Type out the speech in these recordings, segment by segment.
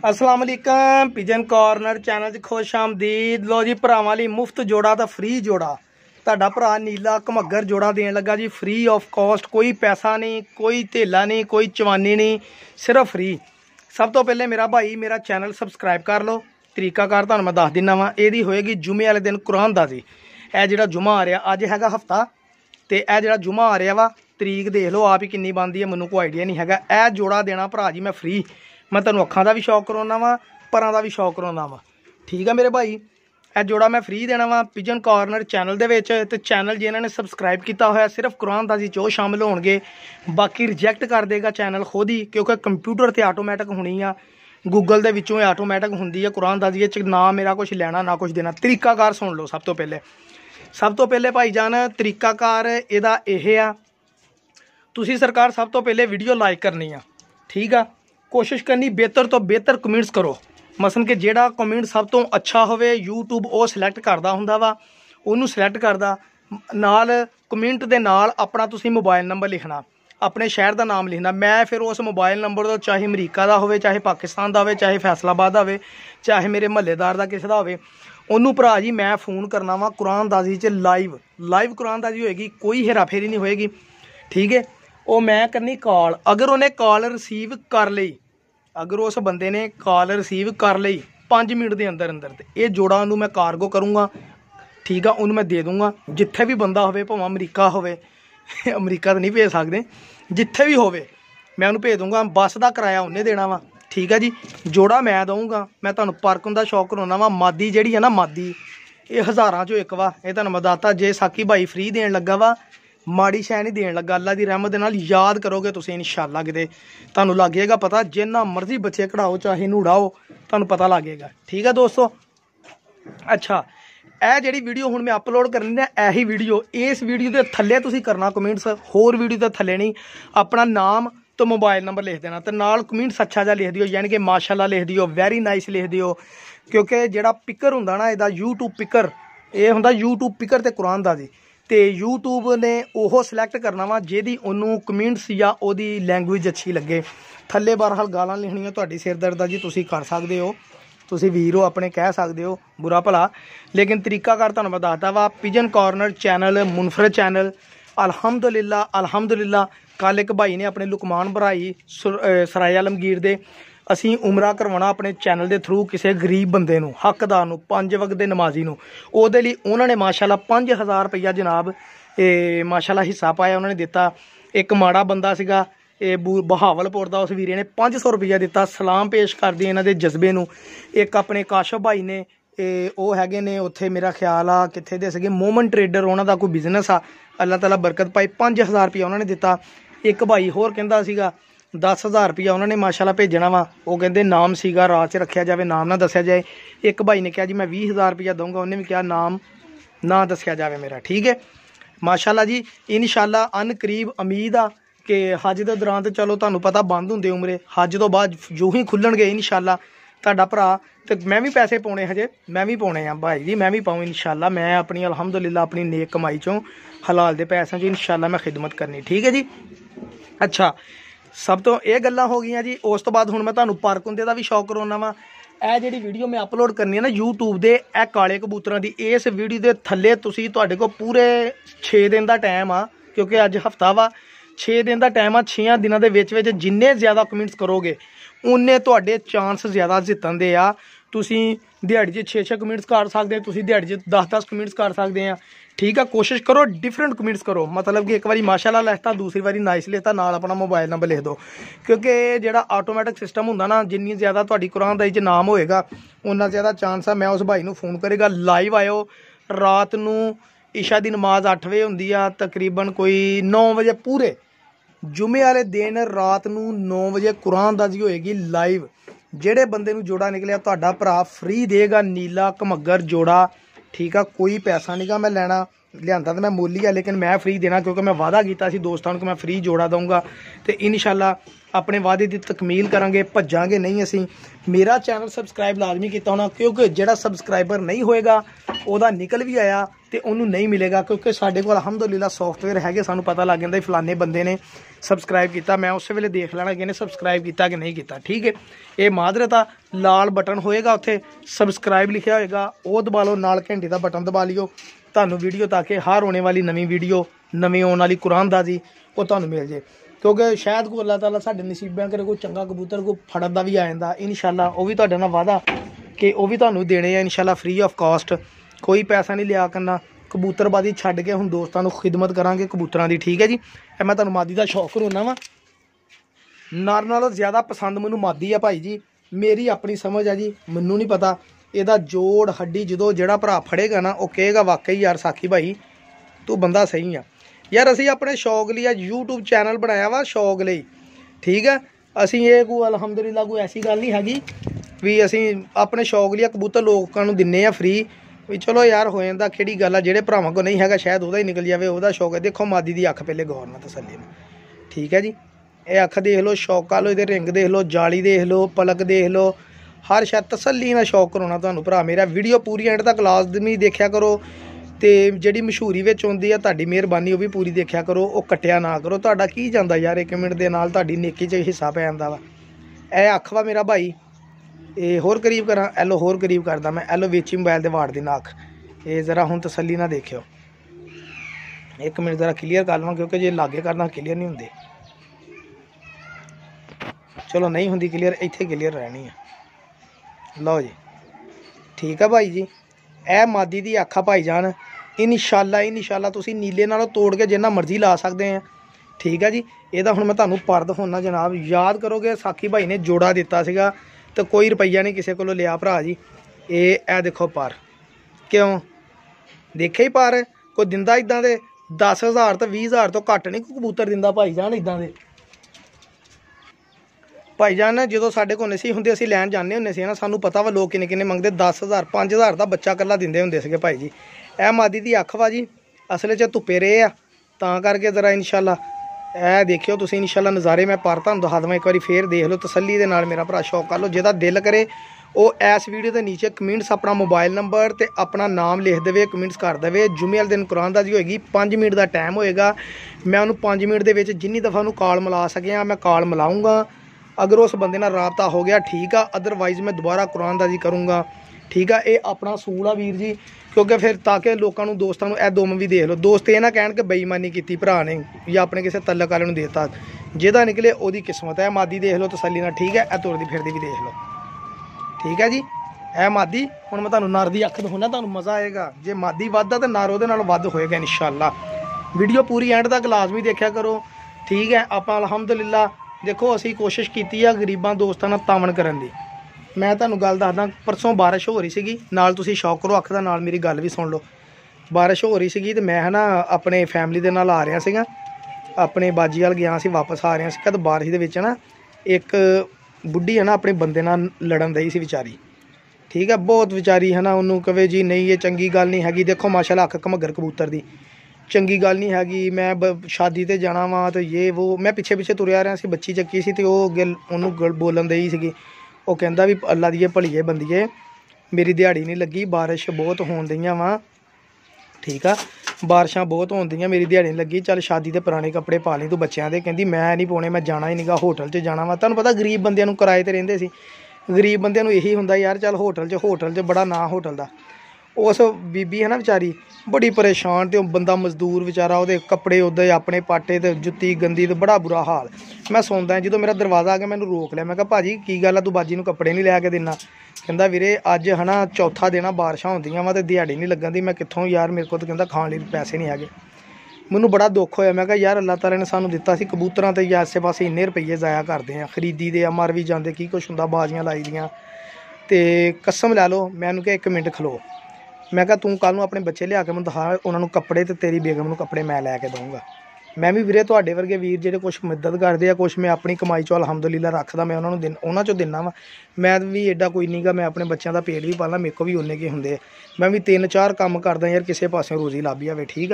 अस्सलाम वालेकुम pigeon corner channel खुश आमदीद। लो जी भरावां लई मुफ्त जोड़ा तो फ्री जोड़ा तुहाडा भरा नीला घमग्गर जोड़ा देन लगा जी, फ्री ऑफ कॉस्ट। कोई पैसा नहीं, कोई धेला नहीं, कोई चवानी नहीं, सिर्फ फ्री। सब तो पहले मेरा भाई मेरा चैनल सबसक्राइब कर लो। तरीकाकार तुहानूं मैं दस दिना वा। इहदी होएगी जुमे वाले दिन कुरान दा जी। यह जिहड़ा जुमा आ रहा अज हैगा हफ्ता, तो यह जिहड़ा जुमा आ रहा वा तरीक देख लो आप ही किन्नी बनती है, मैनूं कोई आइडिया नहीं हैगा। यह जोड़ा देना भरा जी मैं फ्री। मैं तुहानूं अखां दा भी शौक करवाउणा वा, परां दा भी शौक करवाउणा वा। ठीक है मेरे भाई, यह जोड़ा मैं फ्री देना वा पिजन कॉर्नर चैनल दे विच। ते चैनल जिन्हां ने सबसक्राइब किया होया सिर्फ कुरान दा जी चो शामिल होणगे, बाकी रिजैक्ट कर देगा चैनल खुद ही, क्योंकि कंप्यूटर ते आटोमैटिक होनी आ, गूगल दे विचों आटोमैटिक हुंदी है कुरान दा जी। ना मेरा कुछ लेना ना कुछ देना। तरीकाकार सुन लो। सब तो पहले भाई जान तरीकाकार इहदा इह आ, तुसी सरकार सब तो पहले वीडियो लाइक करनी आ। ठीक आ, कोशिश करनी बेहतर तो बेहतर कमेंट्स करो। मसलन कि जेड़ा कमेंट सब तो अच्छा होवे यूट्यूब वो सिलेक्ट करदा हुंदा वा, उन्होंने सिलेक्ट करदा। नाल कमेंट दे नाल अपना तुसी मोबाइल नंबर लिखना, अपने शहर का नाम लिखना। मैं फिर उस मोबाइल नंबर तो चाहे अमरीका का होवे, चाहे पाकिस्तान का होवे, चाहे फैसलाबाद का होवे, चाहे मेरे महल्लेदार का किसी का होवे, उन्होंने भरा जी मैं फ़ोन करना वा कुरान दाजी च लाइव कुरान दाजी होएगी, कोई हेरा फेरी नहीं होएगी। ठीक है, वो मैं करनी कॉल। अगर उन्हें कॉल रिसीव कर ली, अगर उस बंदे ने कॉल रिसीव कर ली 5 मिनट के अंदर अंदर, तो ये जोड़ा उन्होंने मैं कार्गो करूँगा। ठीक है, उन्होंने मैं दे दूँगा जिथे भी बंदा होवे, भावें अमरीका होवे अमरीका तो नहीं भेज सकते, जिथे भी होवे मैं उन्होंने भेज दूँगा। बस का किराया उन्हें देना वा। ठीक है जी, जोड़ा मैं दूँगा। मैं तुहानूं परखण दा शौक कराउणा वा। मादी जिहड़ी है ना, मादी ये हज़ारां चों एक वा। ये तुहानूं मैं दसता, जे साकी भाई फ्री देन लगा वा, माड़ी शै नहीं देन लगा। अल्लाह की रहमत नाल याद करोगे तुसीं इंशाअल्लाह, किते तुहानूं लग जाएगा पता। जिन्ना मर्जी बच्चे कढ़ाओ चाहे नूड़ाओ, तुहानूं पता लग जाएगा। ठीक है दोस्तों, अच्छा यह जी वीडियो हुण मैं अपलोड करनी ना, यही वीडियो इस वीडियो के थल्ले तुसीं करना कमेंट्स, होर वीडियो के थल्ले नहीं। अपना नाम तो मोबाइल नंबर लिख देना, तो नाल कमेंट्स अच्छा जा लिख दिओ, यानी कि माशाअल्लाह लिख दिओ, वेरी नाइस लिख दिओ। क्योंकि जिहड़ा पिकर हुंदा ना इहदा यूट्यूब पिकर, ये हुंदा यूट्यूब पिकर ते कुरान दा जी। तो यूट्यूब ने वो सिलेक्ट करना वा जिहदी उन्होंने कमेंट्स या ओदी लैंगुएज अच्छी लगे। थल्ले बहरहाल गालां लिखनियां तुहाडी सिरदर्द जी, तुसीं कर सकदे हो, तुसीं वीर हो अपने कह सकदे हो बुरा भला। लेकिन तरीकाकार तुहानूं मैं दसदा वा, पिजन कॉर्नर चैनल मुनफरद चैनल अल्हम्दुलिल्लाह। कल एक भाई ने अपने लुकमान भराई सराय आलमगीर दे, असीं उमरा करवाना अपने चैनल के थ्रू किसी गरीब बंदे नूं, हकदार नूं, 5 वक्त के नमाजी नूं। उहदे लई उन्होंने माशाअल्लाह 5000 रुपया जनाब माशाअल्लाह हिस्सा पाया, उन्होंने दिता। एक माड़ा बंदा सीगा बहावलपुर का, उस वीरे ने 500 रुपया दिता। सलाम पेश करदी इन्हां दे जज्बे नूं। एक अपने काशफ भाई ने वो हैगे ने उत्थे, मेरा ख्याल आ कित्थे दे सीगे, मोमन ट्रेडर, उन्हां दा कोई बिजनेस आ, अल्लाह ताला बरकत पाई। 5000 रुपया उन्होंने दिता। एक भाई होर कहंदा सीगा 10,000 रुपया उन्होंने माशाअल्लाह भेजना वा, वो कहते नाम सीगा राज च रखा जाए, नाम ना दसिया जाए। एक भाई ने कहा जी मैं 20,000 रुपया दूँगा, उन्हें भी कहा नाम ना दसिया जाए मेरा। ठीक है, माशाअल्लाह जी। इंशाअल्लाह अन करीब उम्मीद आ कि हज के दौरान तो चलो तुहानूं पता बंद होंदे उमरे, हज तो बाद जो ही खुलणगे इंशाअल्लाह तुहाडा भरा। तो मैं भी पैसे पाने, हजे मैं भी पाने आ भाई जी, मैं भी पाऊँ इंशाअल्लाह। मैं अपनी अल्हम्दुलिल्लाह अपनी नेक कमाई चों हलाल दे पैसों चों इंशाअल्लाह मैं खिदमत करनी। ठीक है जी, अच्छा सब तो ये गल्लां हो गई जी। उस तो बाद हुण मैं तुहानूं परकुंदे दा भी शौक कराउणा वा। यह जी वीडियो मैं अपलोड करनी है ना यूट्यूब दे, ए काले कबूतरां दी, इस वीडियो के थल्ले तुसीं तुहाडे कोल पूरे 6 दिन का टाइम आ, क्योंकि अज हफ्ता वा, 6 दिन का टाइम आ। 6 दिनों के विच जिन्ने ज़्यादा कमेंट्स करोगे उन्ने तुहाडे चांस ज़्यादा जितण दे आ। तुसीं दिहाड़ी 6 कमेंट्स कर सकते, तुसीं दिहाड़ी 10 कमेंट्स कर सकते हैं। ठीक है, कोशिश करो डिफरेंट कमेंट्स करो, मतलब कि एक बारी माशाअल्लाह लिखता, दूसरी बारी नाइस लिखता, नाल अपना मोबाइल नंबर लिख दो। क्योंकि जिहड़ा आटोमैटिक सिस्टम हुंदा ना, जिन्नी ज़्यादा तुहाडी कुरान दा नाम होएगा उन्ना ज़्यादा चांस आ मैं उस भाई नूं फोन करेगा। लाइव आयो, रात नूं इशा दी नमाज 8 बजे हुंदी आ, तकरीबन कोई 9 बजे पूरे जुमे वाले दिन रात नूं 9 बजे कुरान दा जी होएगी लाइव। जेड़े बंदे नूं जोड़ा निकलिया तुहाडा भरा फ्री देगा नीला घमग्गर जोड़ा। ठीक है, कोई पैसा नहीं गा मैं लेना, लियांदा तो मैं मुल ही है, लेकिन मैं फ्री देना क्योंकि मैं वादा किया सी दोस्तों को मैं फ्री जोड़ा दूंगा। तो इंशाल्लाह अपने वादे की तकमील करांगे, भजांगे नहीं असी। मेरा चैनल सबसक्राइब लाजमी किया होना, क्योंकि जिहड़ा सबसक्राइबर नहीं होएगा वह निकल भी आया तो उन्होंने नहीं मिलेगा, क्योंकि साढ़े को अलहमदुलिल्लाह सॉफ्टवेयर है, सानू पता लग जाता फलाने बंदे ने सबसक्राइब किया, मैं उस वेले देख लेना कि इन्हें सबसक्राइब किया कि नहीं किया। ठीक है, ये मादरत आ, लाल बटन होएगा उत्थे सबसक्राइब लिखा होएगा, वो दबा लो, नाल घंटे का बटन दबा लियो, तुहानू वीडियो ताकि हर होने वाली नवी वीडियो, नवी आने वाली कुरानदाजी वो तुहानू मिल जाए। क्योंकि शायद को अल्लाह ताला साडे नसीबां करे कोई चंगा कबूतर को फड़न दा भी आ जांदा, इंशाल्लाह वो भी तुहाडे नाल वादा कि वो भी तुहानू देने आ इंशाल्लाह फ्री ऑफ कॉस्ट, कोई पैसा नहीं लिया करना। कबूतरबाजी छड्ड के हुण दोस्तां नू खिदमत करांगे कबूतरां दी। ठीक है जी, मैं तुहानू मादी दा शौक होना वा, नर नालों ज़्यादा पसंद मैनू मादी आ भाई जी, मेरी अपनी समझ है जी, मैनू नहीं पता ਇਹਦਾ जोड़ हड्डी जो ਜਿਹੜਾ ਭਰਾ ਫੜੇਗਾ ਨਾ ਉਹ ਕਹੇਗਾ ਵਾਕਈ ਯਾਰ ਸਾਖੀ ਭਾਈ ਤੂੰ ਬੰਦਾ ਸਹੀ ਆ। ਯਾਰ ਅਸੀਂ ਆਪਣੇ ਸ਼ੌਕ ਲਈ YouTube ਚੈਨਲ ਬਣਾਇਆ ਵਾ, ਸ਼ੌਕ ਲਈ। ਠੀਕ ਹੈ, ਅਸੀਂ ਇਹ ਕੋਈ ਅਲਹਮਦੁਲਿਲਾ ਕੋਈ ਐਸੀ ਗੱਲ ਨਹੀਂ ਹੈਗੀ ਵੀ ਅਸੀਂ ਆਪਣੇ ਸ਼ੌਕ ਲਈ ਕਬੂਤਰ ਲੋਕਾਂ ਨੂੰ ਦਿੰਨੇ ਆ ਫ੍ਰੀ ਵੀ ਚਲੋ ਯਾਰ ਹੋ ਜਾਂਦਾ, ਕਿਹੜੀ ਗੱਲ ਆ। ਜਿਹੜੇ ਭਰਾਵਾਂ ਕੋ ਨਹੀਂ ਹੈਗਾ ਸ਼ਾਇਦ ਉਹਦਾ ਹੀ ਨਿਕਲ ਜਾਵੇ, ਉਹਦਾ ਸ਼ੌਕ ਹੈ। ਦੇਖੋ ਮਾਦੀ ਦੀ ਅੱਖ ਪਹਿਲੇ ਗੌਰ ਨਾਲ ਤਸੱਲੀ ਨਾਲ। ਠੀਕ ਹੈ ਜੀ, ਇਹ ਅੱਖ ਦੇਖ ਲਓ, ਸ਼ੌਕ लो, ਇਹਦੇ ਰਿੰਗ ਦੇਖ ਲਓ, ਜਾਲੀ ਦੇਖ ਲਓ, ਪਲਕ ਦੇਖ ਲਓ, हर शायद तसल्ली ना शौक कराना तुहानू भरा मेरा। वीडियो पूरी एंड तक लाजमी देखा करो, तो जी मशहूरी आती है तुहाडी मेहरबानी वो भी पूरी देखा करो, वो कट्टिया ना करो। तुहाडा की जांदा यार, 1 मिनट के नाल तुहाडी नेकी च हिस्सा पै जांदा वा। ए अख वा मेरा भाई, ये होर करीब करा, एलो होर करीब करदा मैं, एलो वेची मोबाइल के वाड़ दी ना अख, ये जरा हुण तसल्ली ना देखियो, 1 मिनट जरा क्लीयर कर लवां क्योंकि जे लागे करना क्लीयर नहीं होंदे। चलो नहीं होंदी क्लीयर, इत्थे क्लीयर रहनी है। लो जी, ठीक है भाई जी, ए मादी दी अख आ भाई जान, इंशाल्लाह तुसी नीले नालों तोड़ के जिन्ना मर्जी ला सकते हैं। ठीक है जी, ਇਹਦਾ ਹੁਣ मैं ਤੁਹਾਨੂੰ पर दिखाना जनाब, याद करोगे साखी भाई ने जोड़ा दिता सीगा तो कोई रुपया नहीं किसी को लिया भरा जी। ए देखो पर, क्यों देखे ही पर कोई दिंदा इदां दे 10,000 तो 20,000 तो घट नहीं कोई कबूतर दिंदा भाई जान इदां दे। भाई जान जो साढ़े को नहीं होंगे असीं लैन जाने होंगे सी ना, सानू पता वा लोग किन्ने किन्ने मंगते, 10,000 5,000 का बच्चा कला दिंदे होंदे सीगे भाई जी। ए मादी दी अख वा जी, असल च धुप्पे रहे आ तां करके जरा इंशाल्लाह ए देखियो तुसीं इंशाल्लाह नज़ारे। मैं पर तुहानूं दिखा देवां, एक बार फिर देख लो तसल्ली दे नाल, मेरा भरा शौक कर लो। जिहदा दिल करे वो इस वीडियो के नीचे कमेंट्स अपना मोबाइल नंबर तो अपना नाम लिख दे, कमेंट्स कर दे। जुमे वाले दिन कुरानदाजी होएगी, 5 मिनट का टाइम होएगा, मैं उन्होंने 5 मिनट के जिन्नी दफ़ा उन्होंने कॉल मिला सकिया मैं कॉल मिलाऊँगा। अगर उस बंदे नाल राबता हो गया ठीक है, अदरवाइज़ मैं दोबारा कुरानदाजी करूँगा। ठीक है, ये अपना सूल आ वीर जी, क्योंकि फिर ताकि लोगों को दोस्तों को दुम भी देख लो, दोस्त ये ना कहन कि बेईमानी की भरा ने या अपने किसी तलक वाले देता, जिहदा निकले ओदी किस्मत है। मादी देख लो तसल्ली नाल, ठीक है, ए तुरदी फिरदी भी देख लो। ठीक है जी, ए मादी हुण मैं तुहानूं नर दी अख दिखाउणा, तुहानूं मज़ा आएगा। जे मादी वधदा तो नर उहदे नालों वध होएगा इंशाअल्लाह। वीडियो पूरी एंड तक लाजमी देखा करो। ठीक है, आपां अलहमदुलिल्लाह देखो असी कोशिश की है गरीबां दोस्तां नाल तावन करन दी। मैं तुहानूं गल दसदा, परसों बारिश हो रही सीगी, नाल तुसीं शौक करो अख दा, नाल मेरी गल भी सुन लो। बारिश हो रही सीगी ते मैं है ना अपने फैमिली दे नाल आ रहा सीगा, अपने बाजी वाल गया सी, वापस आ रहा सीगा, तो बारिश दे विच ना एक बुढ़ी है ना अपने बंदे नाल लड़न दई सी बेचारी। ठीक है, बहुत बेचारी है ना, उन्होंने कहे जी नहीं ये चंगी गल नहीं हैगी। देखो माशाल्लाह अख घमगर कबूतर दी चंगी गल नहीं हैगी। मैं शादी ते जाना वा तो ये वो, मैं पिछे पिछे तुरया रहा सी, बच्ची चक्की सी, तो वह गल उन्होंने बोलन दई सी, वो कहता भी अल्लाह दी भलीए बंदीए मेरी दिहाड़ी नहीं लगी, बारिश बहुत होन दियां वा। ठीक है, बारिशां बहुत होन दियां, मेरी दिहाड़ी नहीं लगी, चल शादी के पुराने कपड़े पा ली तू बच्चों के। कहती मैं नहीं पाने, मैं जाना ही नहीं गा, होटल च जाना वा। तुहानूं पता गरीब बंदियां नूं किराए ते रहिंदे सी, गरीब बंदियां नूं यही हुंदा यार चल होटल च बड़ा ना होटल दा। उस बीबी है ना बेचारी बड़ी परेशान, तो बंदा मजदूर बेचारा, वो कपड़े उदे अपने पाटे तो जुत्ती गंदी, तो बड़ा बुरा हाल। मैं सुनदा जो मेरा दरवाज़ा आ गया मैंने रोक लिया, मैं कहा भाजी की गल है तू बाजी नूं कपड़े नहीं लैके देना। कहंदा वीरे अज है ना चौथा दिन बारिशां होंदियां वा ते दिहाड़ी नहीं लगन दी, मैं कित्थों यार मेरे को तो कहंदा खाण लई पैसे नहीं हैगे। मैनू बड़ा दुख होया, मैं कहा यार अल्लाह ताला ने सानू दिता सी, कबूतरां ते आसे पासे इन्ने रुपये ज़ाया करदे आ, खरीदी दे मर भी जांदे, की कुछ हुंदा, बाजियां लाई दियां। ते कसम लै लो, मैं उन्होंने कहा 1 मिनट खलो, मैं कहा तू कल नूं अपने बच्चे लिया के मैं दिखा, उन्होंने कपड़े, तो तेरी बेगम नूं कपड़े मैं लैके दूँगा। ਮੈਂ ਵੀ ਵੀਰੇ ਤੁਹਾਡੇ ਵਰਗੇ ਵੀਰ ਜਿਹੜੇ ਕੁਛ ਮਦਦ ਕਰਦੇ ਆ, ਕੁਛ ਮੈਂ ਆਪਣੀ ਕਮਾਈ ਚੋਂ ਅਲਹਮਦੁਲਿਲਾ ਰੱਖਦਾ, ਮੈਂ ਉਹਨਾਂ ਚੋਂ ਦਿੰਦਾ ਵਾ। ਮੈਂ ਵੀ ਐਡਾ ਕੋਈ ਨਹੀਂ ਗਾ, ਮੈਂ ਆਪਣੇ ਬੱਚਿਆਂ ਦਾ ਪੇਟ ਵੀ ਪਾਲਣਾ, ਮੇਰੇ ਕੋਲ ਵੀ ਉਨੇ ਕੇ ਹੁੰਦੇ ਆ। ਮੈਂ ਵੀ 3-4 ਕੰਮ ਕਰਦਾ ਯਾਰ, ਕਿਸੇ ਪਾਸਿਓਂ ਰੋਜ਼ੀ ਲੱਭ ਜਾਵੇ, ਠੀਕ ਆ।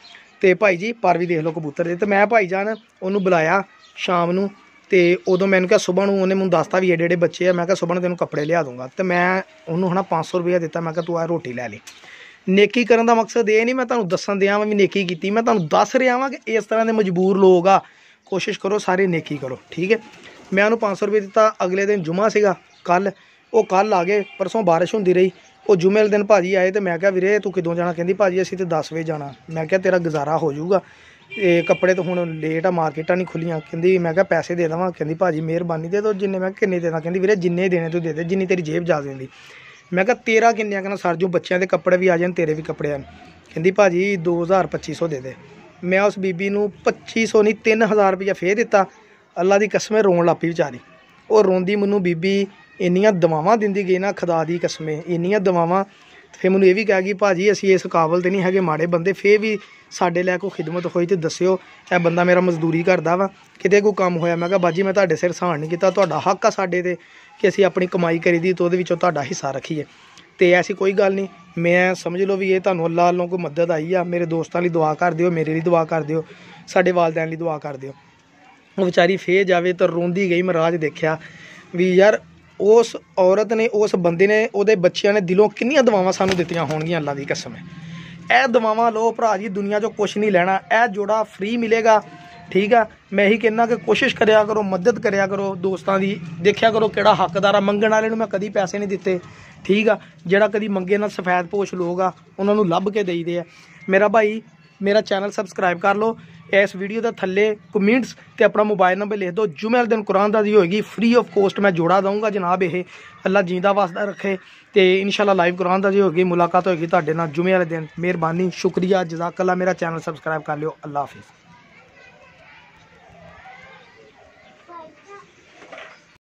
ਤੇ ਭਾਈ ਜੀ ਪਰ ਵੀ ਦੇਖ ਲਓ ਕਬੂਤਰ ਦੇ। ਤੇ ਮੈਂ ਭਾਈ ਜਾਨ ਉਹਨੂੰ ਬੁਲਾਇਆ ਸ਼ਾਮ ਨੂੰ, ਤੇ ਉਦੋਂ ਮੈਨੂੰ ਕਿਹਾ ਸੁਬਹ ਨੂੰ, ਉਹਨੇ ਮੈਨੂੰ ਦੱਸਤਾ ਵੀ ਏਡੇ ਬੱਚੇ ਆ। ਮੈਂ ਕਿਹਾ ਸੁਬਹ ਨੂੰ ਤੈਨੂੰ ਕੱਪੜੇ ਲਿਆ ਦੂੰਗਾ। ਤੇ ਮੈਂ ਉਹਨੂੰ ਹਨਾ 500 ਰੁਪਇਆ ਦਿੱਤਾ। ਮੈਂ ਕਿਹਾ ਤੂੰ ਆ ਰੋਟੀ ਲੈ ਲਈ। ਨੇਕੀ ਕਰਨ ਦਾ ਮਕਸਦ ਇਹ ਨਹੀਂ ਮੈਂ ਤੁਹਾਨੂੰ ਦੱਸਣ ਦਿਆਂ ਵਾਂ ਵੀ ਨੇਕੀ ਕੀਤੀ, ਮੈਂ ਤੁਹਾਨੂੰ ਦੱਸ ਰਿਹਾ ਵਾਂ ਕਿ ਇਸ ਤਰ੍ਹਾਂ ਦੇ ਮਜਬੂਰ ਲੋਕ ਆ, ਕੋਸ਼ਿਸ਼ ਕਰੋ ਸਾਰੇ ਨੇਕੀ ਕਰੋ, ਠੀਕ ਹੈ। ਮੈਂ ਉਹਨੂੰ 500 ਰੁਪਏ ਦਿੱਤਾ। ਅਗਲੇ ਦਿਨ ਜੁਮਾ ਸੀਗਾ ਕੱਲ੍ਹ, ਉਹ ਕੱਲ੍ਹ ਆ ਗਏ, ਪਰਸੋਂ ਬਾਰਿਸ਼ ਹੁੰਦੀ ਰਹੀ। ਉਹ ਜੁਮੇ ਵਾਲੇ ਦਿਨ ਭਾਜੀ ਆਏ, ਤੇ ਮੈਂ ਕਿਹਾ ਵੀਰੇ ਤੂੰ ਕਿਦੋਂ ਜਾਣਾ? ਕਹਿੰਦੀ ਭਾਜੀ ਅਸੀਂ ਤਾਂ 10 ਵਜੇ ਜਾਣਾ। ਮੈਂ ਕਿਹਾ ਤੇਰਾ ਗੁਜ਼ਾਰਾ ਹੋ ਜਾਊਗਾ, ਇਹ ਕੱਪੜੇ ਤਾਂ ਹੁਣ ਲੇਟ ਆ, ਮਾਰਕੀਟਾਂ ਨਹੀਂ ਖੁੱਲੀਆਂ। ਕਹਿੰਦੀ ਮੈਂ ਕਿਹਾ ਪੈਸੇ ਦੇ ਦੇਵਾਂ? ਕਹਿੰਦੀ ਭਾਜੀ ਮਿਹਰਬਾਨੀ ਦੇ ਦਿਓ ਜਿੰਨੇ। ਮੈਂ ਕਿੰਨੇ ਦੇਣਾ? ਕਹਿੰਦੀ ਵੀਰੇ ਜਿੰਨੇ ਦੇਣੇ ਤੂੰ ਦੇ ਦੇ, ਜਿੰਨੀ ਤੇਰੀ ਜੇਬ ਜਾ ਦਿੰਦੀ। ਮੈਂ ਕਿਹਾ ਤੇਰਾ ਕਿੰਨਿਆਂ ਕਹਿੰਦਾ ਸਰ ਜੋ ਬੱਚਿਆਂ ਦੇ ਕੱਪੜੇ ਵੀ ਆ ਜਾਣ, ਤੇਰੇ ਵੀ ਕੱਪੜੇ ਆਣ। ਕਹਿੰਦੀ ਭਾਜੀ 2000-2500 ਦੇ ਦੇ। ਮੈਂ ਉਸ ਬੀਬੀ ਨੂੰ 2500 ਨਹੀਂ 3000 ਰੁਪਈਆ ਫੇਰ ਦਿੱਤਾ। ਅੱਲਾ ਦੀ ਕਸਮੇ ਰੋਣ ਲੱਗ ਪਈ ਵਿਚਾਰੀ। ਉਹ ਰੋਂਦੀ ਮੈਨੂੰ ਬੀਬੀ ਇੰਨੀਆਂ ਦਵਾਵਾਂ ਦਿੰਦੀ ਗਈ ਨਾ, ਖੁਦਾ ਦੀ ਕਸਮੇ ਇੰਨੀਆਂ ਦਵਾਵਾਂ। ਫਿਰ ਮੈਨੂੰ ਇਹ ਵੀ ਕਹਿ ਗਈ ਭਾਜੀ ਅਸੀਂ ਇਸ ਕਾਬਲ ਤੇ ਨਹੀਂ ਹੈਗੇ, ਮਾੜੇ ਬੰਦੇ, ਫੇਰ ਵੀ ਸਾਡੇ ਲੈ ਕੋਈ ਖਿਦਮਤ ਹੋਈ ਤੇ ਦੱਸਿਓ। ਇਹ ਬੰਦਾ ਮੇਰਾ ਮਜ਼ਦੂਰੀ ਕਰਦਾ ਵਾ, ਕਿਤੇ ਕੋਈ ਕੰਮ ਹੋਇਆ। ਮੈਂ ਕਿਹਾ ਬਾਜੀ ਮੈਂ ਤੁਹਾਡੇ ਸਿਰ ਸਹਾਨ ਨਹੀਂ ਕੀਤਾ, ਤੁਹਾਡਾ ਹੱਕ ਆ ਸਾਡੇ ਤੇ ਕਿ ਅਸੀਂ ਆਪਣੀ ਕਮਾਈ ਕਰੀਦੀ ਤੇ ਉਹਦੇ ਵਿੱਚੋਂ ਤੁਹਾਡਾ ਹਿੱਸਾ ਰੱਖੀਏ। ਤੇ ਐਸੀ ਕੋਈ ਗੱਲ ਨਹੀਂ, ਮੈਂ ਸਮਝ ਲਓ ਵੀ ਇਹ ਤੁਹਾਨੂੰ ਅੱਲਾਹ ਵੱਲੋਂ ਕੋਈ ਮਦਦ ਆਈ ਆ। ਮੇਰੇ ਦੋਸਤਾਂ ਲਈ ਦੁਆ ਕਰ ਦਿਓ, ਮੇਰੇ ਲਈ ਦੁਆ ਕਰ ਦਿਓ, ਸਾਡੇ ਵਾਲਿਦੈਨ ਲਈ ਦੁਆ ਕਰ ਦਿਓ। ਉਹ ਵਿਚਾਰੀ ਫੇਰ ਜਾਵੇ ਤਾਂ ਰੋਂਦੀ ਗਈ। ਮੈਂ ਰਾਜ ਦੇਖਿਆ ਵੀ ਯਾਰ ਉਸ ਔਰਤ ਨੇ, ਉਸ ਬੰਦੇ ਨੇ, ਉਹਦੇ ਬੱਚਿਆਂ ਨੇ ਦਿਲੋਂ ਕਿੰਨੀਆਂ ਦੁਆਵਾਂ ਸਾਨੂੰ ਦਿੱਤੀਆਂ ਹੋਣਗੀਆਂ, ਅੱਲਾ ਦੀ ਕਸਮ ਹੈ। ਇਹ ਦੁਆਵਾਂ ਲਓ ਭਰਾ ਜੀ, ਦੁਨੀਆ 'ਚੋਂ ਕੁਛ ਨਹੀਂ ਲੈਣਾ। ਇਹ ਜੋੜਾ ਫ੍ਰੀ ਮਿਲੇਗਾ, ਠੀਕ ਆ। ਮੈਂ ਇਹੀ ਕਹਿੰਦਾ ਕਿ ਕੋਸ਼ਿਸ਼ ਕਰਿਆ ਕਰੋ, ਮਦਦ ਕਰਿਆ ਕਰੋ ਦੋਸਤਾਂ ਦੀ, ਦੇਖਿਆ ਕਰੋ ਕਿਹੜਾ ਹੱਕਦਾਰ ਆ। ਮੰਗਣ ਵਾਲੇ ਨੂੰ ਮੈਂ ਕਦੀ ਪੈਸੇ ਨਹੀਂ ਦਿੱਤੇ, ਠੀਕ ਆ। ਜਿਹੜਾ ਕਦੀ ਮੰਗੇ ਨਾਲ ਸਫੈਦ ਪੋਸ਼ ਲੋਕ ਆ, ਉਹਨਾਂ ਨੂੰ ਲੱਭ ਕੇ ਦੇਈਦੇ ਆ। ਮੇਰਾ ਭਾਈ ਮੇਰਾ ਚੈਨਲ ਸਬਸਕ੍ਰਾਈਬ ਕਰ ਲਓ। ਇਸ ਵੀਡੀਓ ਦੇ ਥੱਲੇ ਕਮੈਂਟਸ ਤੇ ਆਪਣਾ ਮੋਬਾਈਲ ਨੰਬਰ ਲਿਖ ਦਿਓ। ਜੁਮੇ ਵਾਲੇ ਦਿਨ ਕੁਰਾਨ ਦਾ ਦੀ ਹੋਏਗੀ ਫ੍ਰੀ ਆਫ ਕੋਸਟ, ਮੈਂ ਜੋੜਾ ਦਊਂਗਾ ਜਨਾਬ। ਇਹ ਅੱਲਾ ਜਿੰਦਾ ਵਾਸਦਾ ਰੱਖੇ, ਤੇ ਇਨਸ਼ਾਅੱਲਾ ਲਾਈਵ ਕੁਰਾਨ ਦਾ ਦੀ ਹੋਏਗੀ, ਮੁਲਾਕਾਤ ਹੋਏਗੀ ਤੁਹਾਡੇ ਨਾਲ ਜੁਮੇ ਵਾਲੇ ਦਿਨ। ਮਿਹਰਬਾਨੀ, ਸ਼ੁਕਰੀਆ, ਜਜ਼ਾਕੱਲਾ। ਮੇਰਾ ਚੈਨਲ ਸਬਸਕ੍ਰਾਈਬ ਕਰ ਲਿਓ। ਅੱਲਾ ਹਾਫਿਜ਼।